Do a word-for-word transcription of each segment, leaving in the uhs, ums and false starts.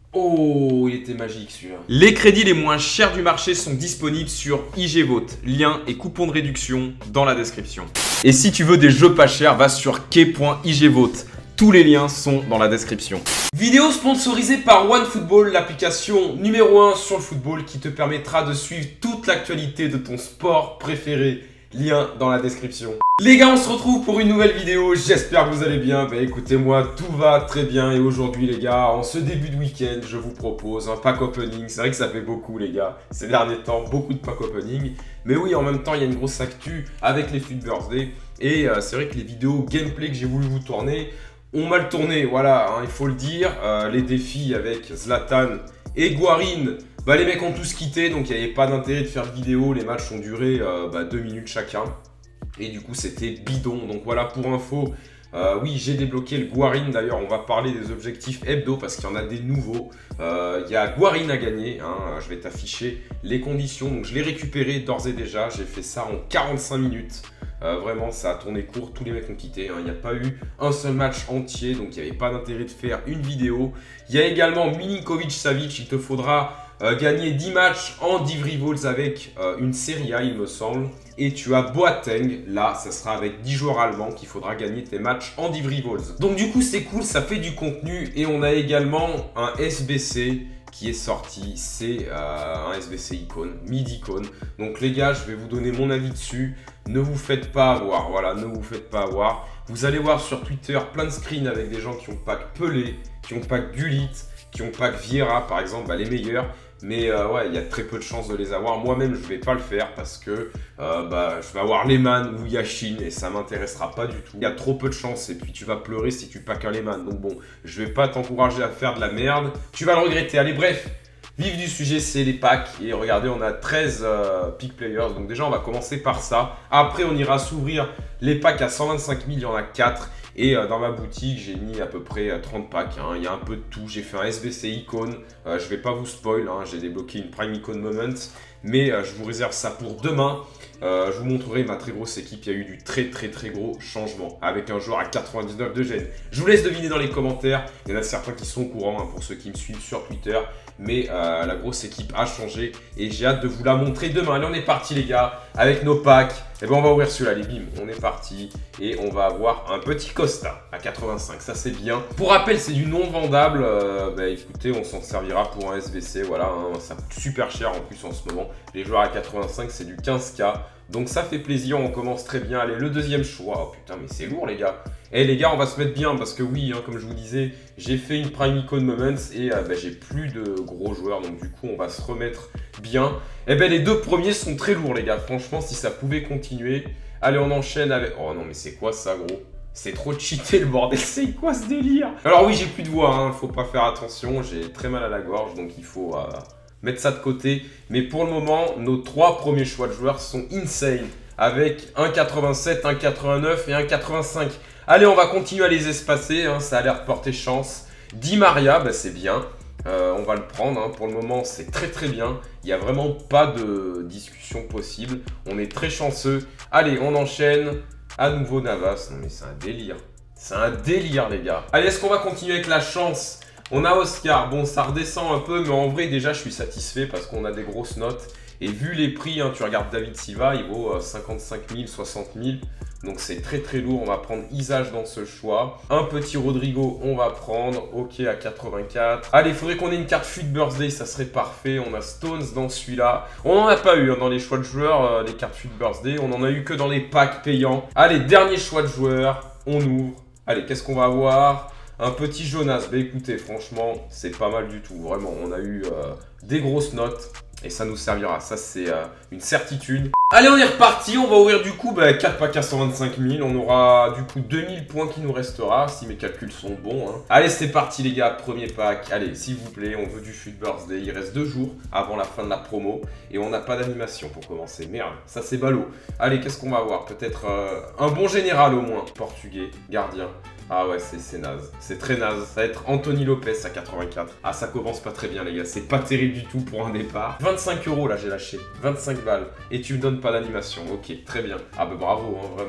Oh, il était magique celui-là. Les crédits les moins chers du marché sont disponibles sur I G Vote. Lien et coupon de réduction dans la description. Et si tu veux des jeux pas chers, va sur key point I G Vote. Tous les liens sont dans la description. Vidéo sponsorisée par OneFootball, l'application numéro un sur le football qui te permettra de suivre toute l'actualité de ton sport préféré. Lien dans la description. Les gars, on se retrouve pour une nouvelle vidéo. J'espère que vous allez bien. Bah écoutez-moi, tout va très bien. Et aujourd'hui les gars, en ce début de week-end, je vous propose un pack opening. C'est vrai que ça fait beaucoup les gars. Ces derniers temps, beaucoup de pack opening. Mais oui, en même temps, il y a une grosse actu avec les FUT Birthday. Et euh, c'est vrai que les vidéos gameplay que j'ai voulu vous tourner ont mal tourné. Voilà, hein, il faut le dire. Euh, les défis avec Zlatan et Guarin. Bah, les mecs ont tous quitté, donc il n'y avait pas d'intérêt de faire de vidéo. Les matchs ont duré euh, bah, deux minutes chacun. Et du coup, c'était bidon. Donc voilà, pour info, euh, oui, j'ai débloqué le Guarin. D'ailleurs, on va parler des objectifs hebdo parce qu'il y en a des nouveaux. Euh, il y a Guarin à gagner. Hein, je vais t'afficher les conditions. Donc je l'ai récupéré d'ores et déjà. J'ai fait ça en quarante-cinq minutes. Euh, vraiment, ça a tourné court. Tous les mecs ont quitté. Hein. Il n'y a pas eu un seul match entier. Donc il n'y avait pas d'intérêt de faire une vidéo. Il y a également Milinkovic-Savic. Il te faudra... Euh, gagner dix matchs en Div Rivals avec euh, une Serie A, il me semble. Et tu as Boateng, là, ça sera avec dix joueurs allemands qu'il faudra gagner tes matchs en Div Rivals. Donc du coup, c'est cool, ça fait du contenu. Et on a également un S B C qui est sorti. C'est euh, un S B C icône, mid-icône. Donc les gars, je vais vous donner mon avis dessus. Ne vous faites pas avoir, voilà, ne vous faites pas avoir. Vous allez voir sur Twitter plein de screens avec des gens qui ont pack Pelé, qui ont pack Gullit, qui ont pack Vieira, par exemple, bah, les meilleurs. Mais euh, ouais, il y a très peu de chances de les avoir. Moi-même, je ne vais pas le faire parce que euh, bah, je vais avoir Lehmann ou Yashin et ça ne m'intéressera pas du tout. Il y a trop peu de chances et puis tu vas pleurer si tu packs un Lehmann. Donc bon, je ne vais pas t'encourager à faire de la merde. Tu vas le regretter. Allez, bref, vif du sujet, c'est les packs. Et regardez, on a treize euh, pick players. Donc déjà, on va commencer par ça. Après, on ira s'ouvrir les packs à cent vingt-cinq mille. Il y en a quatre. Et euh, dans ma boutique, j'ai mis à peu près euh, trente packs. Hein. Il y a un peu de tout. J'ai fait un S B C icône. Euh, je ne vais pas vous spoil. Hein. J'ai débloqué une Prime Icon Moment. Mais euh, je vous réserve ça pour demain. Euh, je vous montrerai ma très grosse équipe. Il y a eu du très très très gros changement. Avec un joueur à quatre-vingt-dix-neuf de gêne. Je vous laisse deviner dans les commentaires. Il y en a certains qui sont au courant hein, pour ceux qui me suivent sur Twitter. Mais euh, la grosse équipe a changé. Et j'ai hâte de vous la montrer demain. Allez, on est parti les gars. Avec nos packs. Et bien on va ouvrir celui-là, les bim, on est parti. Et on va avoir un petit Costa à quatre-vingt-cinq, ça c'est bien. Pour rappel, c'est du non vendable. Euh, bah écoutez, on s'en servira pour un S B C, voilà. Hein, ça coûte super cher en plus en ce moment. Les joueurs à quatre-vingt-cinq, c'est du quinze K. Donc ça fait plaisir, on commence très bien. Allez, le deuxième choix. Oh putain, mais c'est lourd les gars. Eh les gars, on va se mettre bien parce que oui, hein, comme je vous disais, j'ai fait une Prime Icon Moments et euh, bah, j'ai plus de gros joueurs. Donc du coup, on va se remettre bien. Eh ben les deux premiers sont très lourds les gars. Franchement, si ça pouvait continuer. Allez, on enchaîne avec... Oh non, mais c'est quoi ça gros? C'est trop cheaté le bordel, c'est quoi ce délire? Alors oui, j'ai plus de voix, hein. Faut pas faire attention. J'ai très mal à la gorge, donc il faut... Euh... mettre ça de côté, mais pour le moment, nos trois premiers choix de joueurs sont insane, avec un quatre-vingt-sept, un quatre-vingt-neuf et un quatre-vingt-cinq. Allez, on va continuer à les espacer, hein, ça a l'air de porter chance. Di Maria, bah, c'est bien, euh, on va le prendre, hein. Pour le moment, c'est très très bien. Il n'y a vraiment pas de discussion possible, on est très chanceux. Allez, on enchaîne, à nouveau Navas, non mais c'est un délire, c'est un délire les gars. Allez, est-ce qu'on va continuer avec la chance? On a Oscar, bon ça redescend un peu, mais en vrai déjà je suis satisfait parce qu'on a des grosses notes. Et vu les prix, hein, tu regardes David Silva, il vaut euh, cinquante-cinq mille, soixante mille. Donc c'est très très lourd, on va prendre Isaac dans ce choix. Un petit Rodrigo, on va prendre, ok à quatre-vingt-quatre. Allez, il faudrait qu'on ait une carte FUT Birthday, ça serait parfait. On a Stones dans celui-là. On n'en a pas eu hein, dans les choix de joueurs, euh, les cartes FUT Birthday. On en a eu que dans les packs payants. Allez, dernier choix de joueur, on ouvre. Allez, qu'est-ce qu'on va avoir ? Un petit Jonas, bah écoutez, franchement, c'est pas mal du tout. Vraiment, on a eu euh, des grosses notes et ça nous servira. Ça, c'est euh, une certitude. Allez, on est reparti. On va ouvrir du coup bah, quatre packs à cent vingt-cinq mille. On aura du coup deux mille points qui nous restera, si mes calculs sont bons. Hein. Allez, c'est parti les gars. Premier pack. Allez, s'il vous plaît, on veut du FUT Birthday. Il reste deux jours avant la fin de la promo et on n'a pas d'animation pour commencer. Merde, ça c'est ballot. Allez, qu'est-ce qu'on va avoir? Peut-être euh, un bon général au moins. Portugais, gardien. Ah ouais, c'est naze. C'est très naze. Ça va être Anthony Lopez à quatre-vingt-quatre. Ah, ça commence pas très bien, les gars. C'est pas terrible du tout pour un départ. vingt-cinq euros, là, j'ai lâché. vingt-cinq balles. Et tu me donnes pas d'animation. Ok, très bien. Ah bah bravo, hein, vraiment.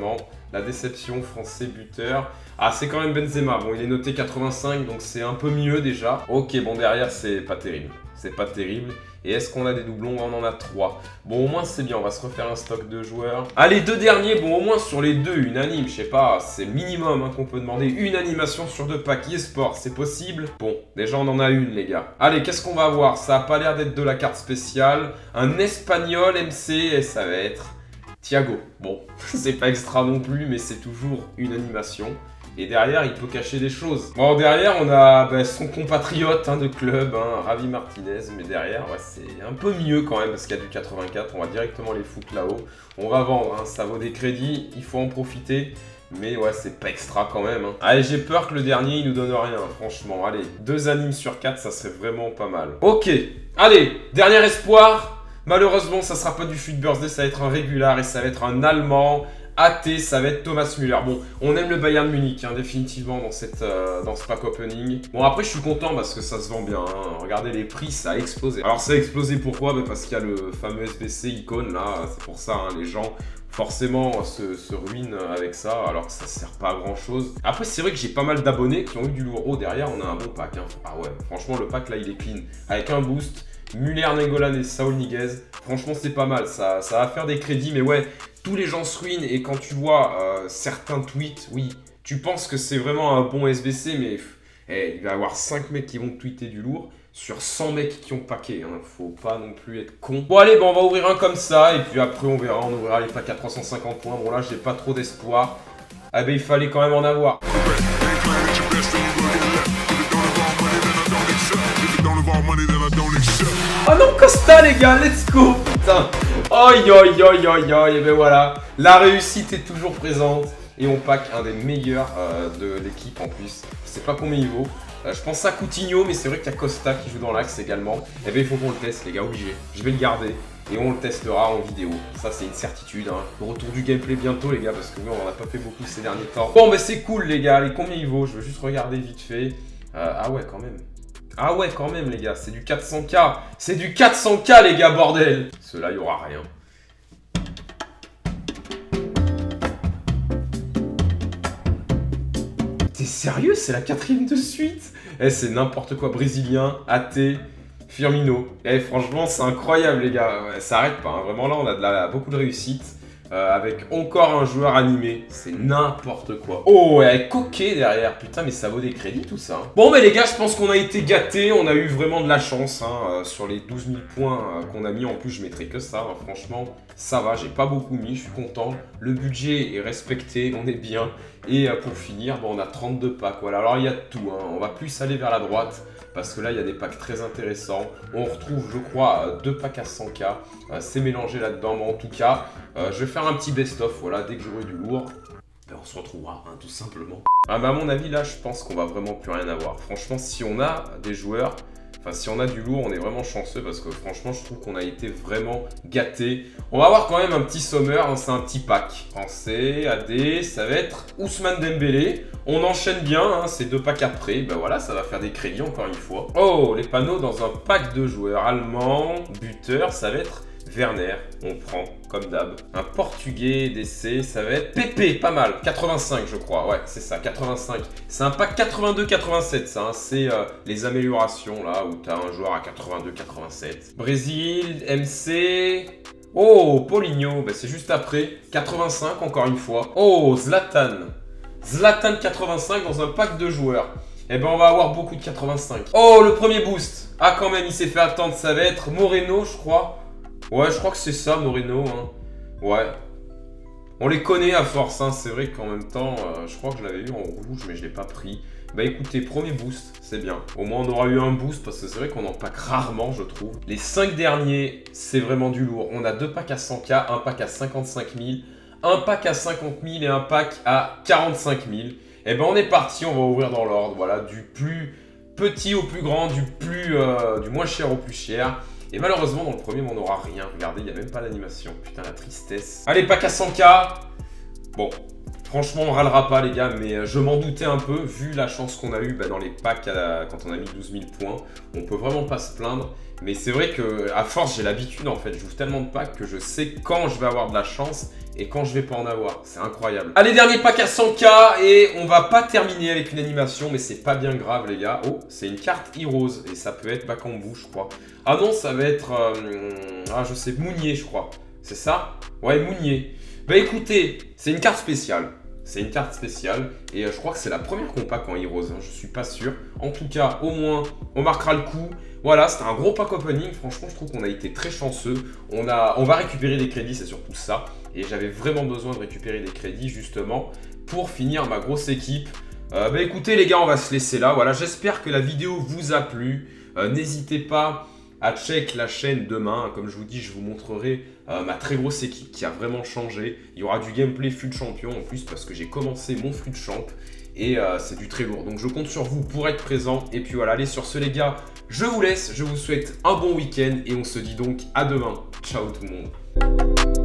La déception, français buteur. Ah, c'est quand même Benzema. Bon, il est noté quatre-vingt-cinq, donc c'est un peu mieux déjà. Ok, bon, derrière, c'est pas terrible. C'est pas terrible. Et est-ce qu'on a des doublons? On en a trois. Bon, au moins, c'est bien. On va se refaire un stock de joueurs. Ah, les deux derniers, bon, au moins sur les deux, unanime. Je sais pas, c'est le minimum hein, qu'on peut demander. Une animation sur deux packs. eSport, c'est possible? Bon, déjà, on en a une, les gars. Allez, qu'est-ce qu'on va avoir? Ça a pas l'air d'être de la carte spéciale. Un espagnol M C, et ça va être Thiago. Bon, c'est pas extra non plus, mais c'est toujours une animation. Et derrière, il peut cacher des choses. Bon, derrière, on a bah, son compatriote hein, de club, hein, Javi Martinez. Mais derrière, ouais, c'est un peu mieux quand même, parce qu'il y a du quatre-vingt-quatre. On va directement les foutre là-haut. On va vendre, hein, ça vaut des crédits, il faut en profiter. Mais ouais, c'est pas extra quand même. Hein. Allez, j'ai peur que le dernier, il nous donne rien, franchement. Allez, deux animes sur quatre, ça serait vraiment pas mal. Ok, allez, dernier espoir. Malheureusement, ça sera pas du Fut Birthday, ça va être un régular et ça va être un Allemand. A T, ça va être Thomas Müller. Bon, on aime le Bayern Munich, hein, définitivement, dans, cette, euh, dans ce pack opening. Bon, après, je suis content parce que ça se vend bien. Hein. Regardez les prix, ça a explosé. Alors, ça a explosé pourquoi? Bah, parce qu'il y a le fameux S B C icône, là. C'est pour ça, hein, les gens, forcément, se, se ruinent avec ça, alors que ça sert pas à grand-chose. Après, c'est vrai que j'ai pas mal d'abonnés qui ont eu du lourd. Oh, derrière, on a un bon pack. Hein. Ah ouais, franchement, le pack, là, il est clean. Avec un boost, Müller, Nainggolan et Saúl Ñíguez. Franchement, c'est pas mal. Ça, ça va faire des crédits, mais ouais... Tous les gens se ruinent et quand tu vois euh, certains tweets, oui, tu penses que c'est vraiment un bon S B C, mais hey, il va y avoir cinq mecs qui vont tweeter du lourd sur cent mecs qui ont paqué. Hein. Faut pas non plus être con. Bon allez, bon, on va ouvrir un comme ça et puis après on verra, on ouvrira les packs à trois cent cinquante points. Bon là, j'ai pas trop d'espoir. Ah ben il fallait quand même en avoir. Oh non, Costa les gars, let's go, putain. Oi, oi, oi, oi, oi, et ben voilà. La réussite est toujours présente. Et on pack un des meilleurs euh, de l'équipe en plus. Je sais pas combien il vaut. Euh, je pense à Coutinho, mais c'est vrai qu'il y a Costa qui joue dans l'axe également. Et ben il faut qu'on le teste les gars, obligé. Je vais le garder. Et on le testera en vidéo. Ça c'est une certitude. Hein. Le retour du gameplay bientôt les gars, parce que nous on en a pas fait beaucoup ces derniers temps. Bon mais c'est cool les gars, allez combien il vaut? Je veux juste regarder vite fait. Euh, ah ouais quand même. Ah ouais quand même les gars, c'est du quatre cents K. C'est du quatre cents K les gars, bordel. Ceux-là, il n'y aura rien. T'es sérieux? C'est la quatrième de suite? Eh, c'est n'importe quoi. Brésilien, A T, Firmino. Eh, franchement, c'est incroyable les gars. Ouais, ça arrête pas. Hein. Vraiment là, on a de la, beaucoup de réussite. Euh, avec encore un joueur animé, c'est n'importe quoi. Oh, et avec Coquet derrière, putain, mais ça vaut des crédits tout ça. Hein. Bon, mais les gars, je pense qu'on a été gâtés, on a eu vraiment de la chance hein, euh, sur les douze mille points euh, qu'on a mis. En plus, je mettrai que ça, hein. Franchement, ça va, j'ai pas beaucoup mis, je suis content. Le budget est respecté, on est bien. Et euh, pour finir, bon, on a trente-deux packs, voilà. Alors, il y a de tout, hein. On va plus aller vers la droite. Parce que là, il y a des packs très intéressants. On retrouve, je crois, deux packs à cent K. Euh, c'est mélangé là-dedans. Mais en tout cas, euh, je vais faire un petit best-of. Voilà, dès que j'aurai du lourd, ben, on se retrouvera, hein, tout simplement. Ah, bah, à mon avis, là, je pense qu'on va vraiment plus rien avoir. Franchement, si on a des joueurs... Enfin, si on a du lourd, on est vraiment chanceux parce que franchement, je trouve qu'on a été vraiment gâtés. On va avoir quand même un petit sommaire, hein, c'est un petit pack. Français, A D, ça va être Ousmane Dembélé. On enchaîne bien, hein, ces deux packs après. Ben voilà, ça va faire des crédits encore une fois. Oh, les panneaux dans un pack de joueurs allemands. Buteur, ça va être Werner, on prend comme d'hab. Un portugais d'essai, ça va être Pépé, pas mal. quatre-vingt-cinq je crois, ouais c'est ça, quatre-vingt-cinq. C'est un pack quatre-vingt-deux quatre-vingt-sept ça, hein. C'est euh, les améliorations là où t'as un joueur à quatre-vingt-deux quatre-vingt-sept. Brésil, M C... Oh, Paulinho, bah, c'est juste après. quatre-vingt-cinq encore une fois. Oh, Zlatan. Zlatan quatre-vingt-cinq dans un pack de joueurs. Eh ben on va avoir beaucoup de quatre-vingt-cinq. Oh, le premier boost. Ah quand même, il s'est fait attendre, ça va être Moreno je crois. Ouais, je crois que c'est ça, Moreno. Hein. Ouais. On les connaît à force, hein. C'est vrai qu'en même temps, euh, je crois que je l'avais eu en rouge, mais je ne l'ai pas pris. Bah écoutez, premier boost, c'est bien. Au moins, on aura eu un boost, parce que c'est vrai qu'on en pack rarement, je trouve. Les cinq derniers, c'est vraiment du lourd. On a deux packs à cent K, un pack à cinquante-cinq mille, un pack à cinquante mille et un pack à quarante-cinq mille. Et ben on est parti, on va ouvrir dans l'ordre. Voilà, du plus petit au plus grand, du, plus, euh, du moins cher au plus cher. Et malheureusement, dans le premier, on n'aura rien. Regardez, il n'y a même pas d'animation. Putain, la tristesse. Allez, pack à cent K. Bon, franchement, on râlera pas, les gars. Mais je m'en doutais un peu, vu la chance qu'on a eue bah, dans les packs à, quand on a mis douze mille points. On peut vraiment pas se plaindre. Mais c'est vrai que à force, j'ai l'habitude, en fait. J'ouvre tellement de packs que je sais quand je vais avoir de la chance et quand je vais pas en avoir. C'est incroyable. Allez, dernier pack à cent K et on va pas terminer avec une animation, mais c'est pas bien grave les gars. Oh, c'est une carte Heroes et ça peut être Bakambu, je crois. Ah non, ça va être... Euh, ah, je sais, Mounier, je crois. C'est ça? Ouais, Mounier. Bah écoutez, c'est une carte spéciale. C'est une carte spéciale et euh, je crois que c'est la première qu'on pack en Heroes, hein, je suis pas sûr. En tout cas, au moins, on marquera le coup. Voilà, c'était un gros pack opening. Franchement, je trouve qu'on a été très chanceux. On, a, on va récupérer des crédits, c'est surtout ça. Et j'avais vraiment besoin de récupérer des crédits justement pour finir ma grosse équipe. Euh, bah écoutez les gars, on va se laisser là. Voilà, j'espère que la vidéo vous a plu. Euh, N'hésitez pas à check la chaîne demain. Comme je vous dis, je vous montrerai euh, ma très grosse équipe qui a vraiment changé. Il y aura du gameplay FUT Champion en plus parce que j'ai commencé mon FUT Champ. Et euh, c'est du très lourd. Donc je compte sur vous pour être présent. Et puis voilà, allez sur ce les gars, je vous laisse. Je vous souhaite un bon week-end. Et on se dit donc à demain. Ciao tout le monde.